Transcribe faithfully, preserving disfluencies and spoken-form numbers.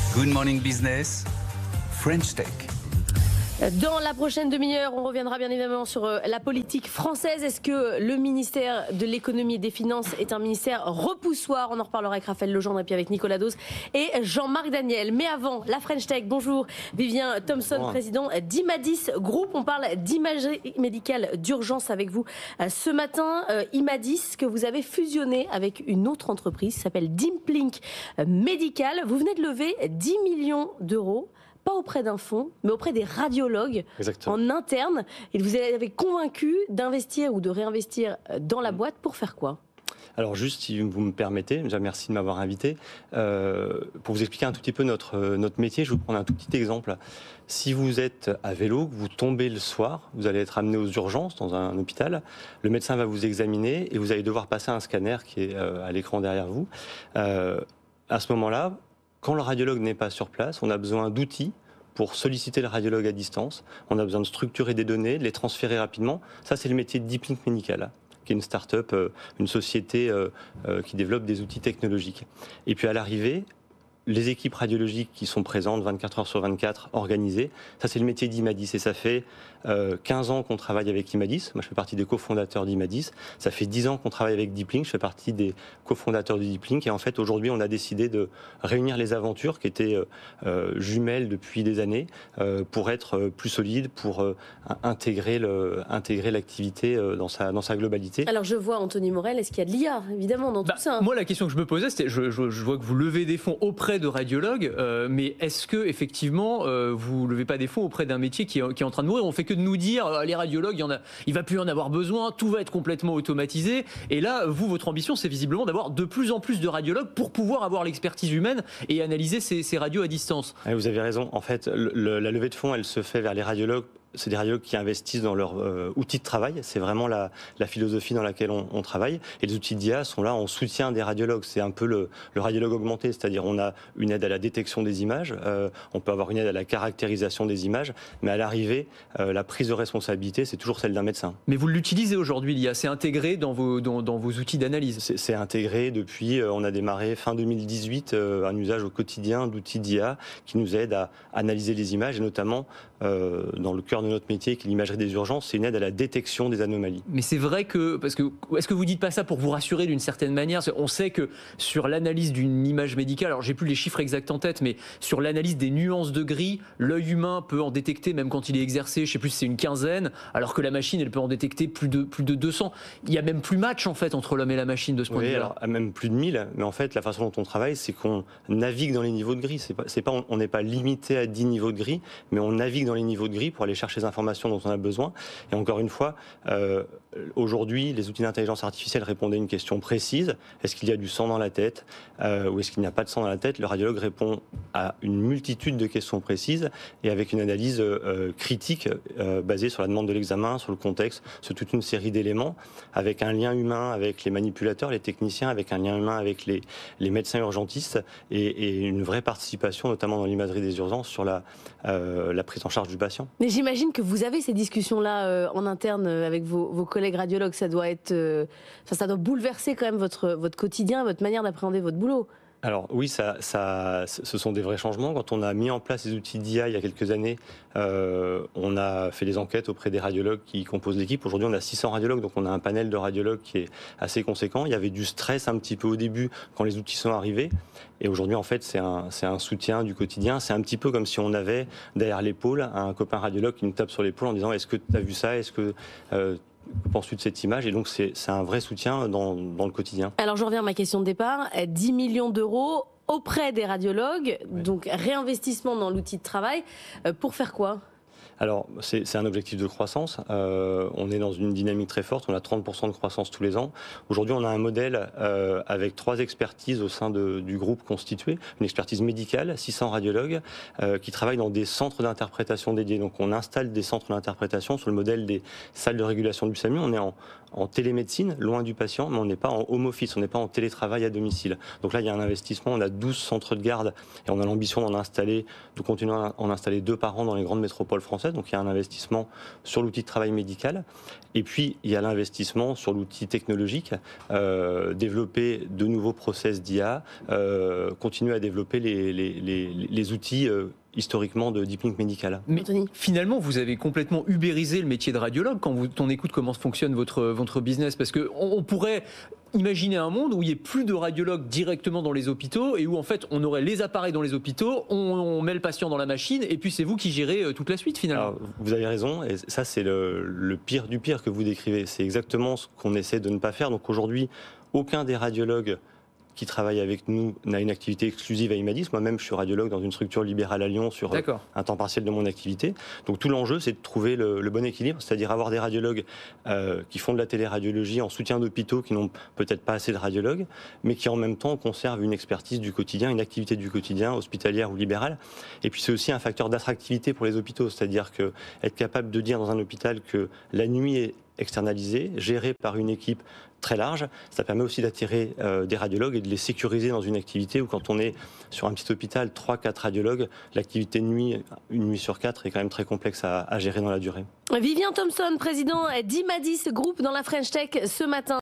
Good Morning Business, French Tech. Dans la prochaine demi-heure, on reviendra bien évidemment sur la politique française. Est-ce que le ministère de l'économie et des finances est un ministère repoussoir? On en reparlera avec Raphaël Legendre et puis avec Nicolas Dose et Jean-Marc Daniel. Mais avant, la French Tech. Bonjour Vivien Thompson, bon. président d'Imadis Group. On parle d'imagerie médicale d'urgence avec vous ce matin. Imadis que vous avez fusionné avec une autre entreprise qui s'appelle Dimplink Medical. Vous venez de lever dix millions d'euros. Pas auprès d'un fonds, mais auprès des radiologues. Exactement. En interne. Et vous avez convaincu d'investir ou de réinvestir dans la boîte pour faire quoi ? Alors juste, si vous me permettez, déjà merci de m'avoir invité, euh, pour vous expliquer un tout petit peu notre, notre métier, je vais vous prendre un tout petit exemple. Si vous êtes à vélo, que vous tombez le soir, vous allez être amené aux urgences dans un hôpital, le médecin va vous examiner et vous allez devoir passer un scanner qui est euh, à l'écran derrière vous. Euh, à ce moment-là, quand le radiologue n'est pas sur place, on a besoin d'outils pour solliciter le radiologue à distance. On a besoin de structurer des données, de les transférer rapidement. Ça, c'est le métier de Dimplink Medical, qui est une start-up, une société qui développe des outils technologiques. Et puis à l'arrivée, les équipes radiologiques qui sont présentes vingt-quatre heures sur vingt-quatre, organisées, ça c'est le métier d'Imadis et ça fait euh, quinze ans qu'on travaille avec Imadis. Moi je fais partie des cofondateurs d'Imadis. Ça fait dix ans qu'on travaille avec Dimplink, je fais partie des cofondateurs de Dimplink et en fait aujourd'hui on a décidé de réunir les aventures qui étaient euh, jumelles depuis des années euh, pour être plus solides, pour euh, intégrer, le, intégrer l'activité euh, dans, sa, dans sa globalité. Alors je vois Anthony Morel, est-ce qu'il y a de l'I A évidemment dans bah, tout ça hein. Moi la question que je me posais c'était, je, je, je vois que vous levez des fonds auprès de radiologues, euh, mais est-ce que effectivement euh, vous levez pas des fonds auprès d'un métier qui est, qui est en train de mourir? On fait que de nous dire euh, les radiologues, il y en a, il va plus en avoir besoin, tout va être complètement automatisé. Et là, vous, votre ambition, c'est visiblement d'avoir de plus en plus de radiologues pour pouvoir avoir l'expertise humaine et analyser ces, ces radios à distance. Vous avez raison. En fait, le, le, la levée de fonds, elle se fait vers les radiologues. C'est des radiologues qui investissent dans leur euh, outil de travail. C'est vraiment la, la philosophie dans laquelle on, on travaille. Et les outils d'I A sont là en soutien des radiologues. C'est un peu le, le radiologue augmenté, c'est-à-dire on a une aide à la détection des images, euh, on peut avoir une aide à la caractérisation des images, mais à l'arrivée, euh, la prise de responsabilité, c'est toujours celle d'un médecin. Mais vous l'utilisez aujourd'hui, l'I A, c'est intégré dans vos, dans, dans vos outils d'analyse? C'est, c'est intégré depuis, euh, on a démarré fin deux mille dix-huit, euh, un usage au quotidien d'outils d'I A qui nous aident à analyser les images, et notamment euh, dans le cœur de notre métier, qui est l'imagerie des urgences, c'est une aide à la détection des anomalies. Mais c'est vrai que, parce que, est-ce que vous dites pas ça pour vous rassurer d'une certaine manière? On sait que sur l'analyse d'une image médicale, alors j'ai plus les chiffres exacts en tête, mais sur l'analyse des nuances de gris, l'œil humain peut en détecter même quand il est exercé, je sais plus si c'est une quinzaine, alors que la machine, elle peut en détecter plus de, plus de deux cents. Il y a même plus match en fait entre l'homme et la machine de ce point oui, de vue. Alors, même plus de mille, mais en fait la façon dont on travaille, c'est qu'on navigue dans les niveaux de gris. C'est pas, c'est pas, on n'est pas limité à dix niveaux de gris, mais on navigue dans les niveaux de gris pour aller chercher les informations dont on a besoin. Et encore une fois, euh, aujourd'hui, les outils d'intelligence artificielle répondent à une question précise. Est-ce qu'il y a du sang dans la tête euh, ou est-ce qu'il n'y a pas de sang dans la tête? Le radiologue répond à une multitude de questions précises et avec une analyse euh, critique euh, basée sur la demande de l'examen, sur le contexte, sur toute une série d'éléments, avec un lien humain avec les manipulateurs, les techniciens, avec un lien humain avec les, les médecins urgentistes et, et une vraie participation, notamment dans l'imagerie des urgences, sur la, euh, la prise en charge du patient. Mais j'imagine que vous avez ces discussions-là euh, en interne euh, avec vos, vos collègues radiologues. Ça doit être, euh, ça, ça doit bouleverser quand même votre, votre quotidien, votre manière d'appréhender votre boulot. Alors oui, ça, ça, ce sont des vrais changements. Quand on a mis en place les outils d'I A il y a quelques années, euh, on a fait des enquêtes auprès des radiologues qui composent l'équipe. Aujourd'hui, on a six cents radiologues, donc on a un panel de radiologues qui est assez conséquent. Il y avait du stress un petit peu au début quand les outils sont arrivés. Et aujourd'hui, en fait, c'est un, c'est un soutien du quotidien. C'est un petit peu comme si on avait derrière l'épaule un copain radiologue qui nous tape sur l'épaule en disant « Est-ce que tu as vu ça ? Est-ce que euh, que penses-tu de cette image ?» Et donc, c'est, c'est un vrai soutien dans, dans le quotidien. Alors, je reviens à ma question de départ. dix millions d'euros auprès des radiologues, oui. Donc réinvestissement dans l'outil de travail. Pour faire quoi ? Alors, c'est, c'est un objectif de croissance. Euh, on est dans une dynamique très forte. On a trente pour cent de croissance tous les ans. Aujourd'hui, on a un modèle euh, avec trois expertises au sein de, du groupe constitué. Une expertise médicale, six cents radiologues, euh, qui travaillent dans des centres d'interprétation dédiés. Donc, on installe des centres d'interprétation sur le modèle des salles de régulation du SAMU. On est en, en télémédecine, loin du patient, mais on n'est pas en home office, on n'est pas en télétravail à domicile. Donc là, il y a un investissement. On a douze centres de garde et on a l'ambition d'en installer, de continuer à en installer deux par an dans les grandes métropoles françaises. française. Donc il y a un investissement sur l'outil de travail médical. Et puis il y a l'investissement sur l'outil technologique, euh, développer de nouveaux process d'I A, euh, continuer à développer les, les, les, les outils euh, historiquement de deep link médical. Mais Anthony. finalement, vous avez complètement ubérisé le métier de radiologue quand vous, on écoute comment fonctionne votre, votre business. Parce qu'on on pourrait imaginer un monde où il n'y ait plus de radiologues directement dans les hôpitaux et où en fait on aurait les appareils dans les hôpitaux, on, on met le patient dans la machine et puis c'est vous qui gérez toute la suite finalement. Alors, vous avez raison, et ça c'est le, le pire du pire que vous décrivez. C'est exactement ce qu'on essaie de ne pas faire. Donc aujourd'hui, aucun des radiologues qui travaille avec nous n'a une activité exclusive à Imadis. Moi-même, je suis radiologue dans une structure libérale à Lyon sur D'accord. un temps partiel de mon activité. Donc tout l'enjeu, c'est de trouver le, le bon équilibre, c'est-à-dire avoir des radiologues euh, qui font de la téléradiologie en soutien d'hôpitaux qui n'ont peut-être pas assez de radiologues, mais qui en même temps conservent une expertise du quotidien, une activité du quotidien, hospitalière ou libérale. Et puis c'est aussi un facteur d'attractivité pour les hôpitaux, c'est-à-dire que être capable de dire dans un hôpital que la nuit est externalisée, gérée par une équipe très large, ça permet aussi d'attirer euh, des radiologues et de les sécuriser dans une activité où quand on est sur un petit hôpital, trois quatre radiologues, l'activité de nuit, une nuit sur quatre, est quand même très complexe à, à gérer dans la durée. Vivien Thomson, président d'Imadis Group dans la French Tech ce matin.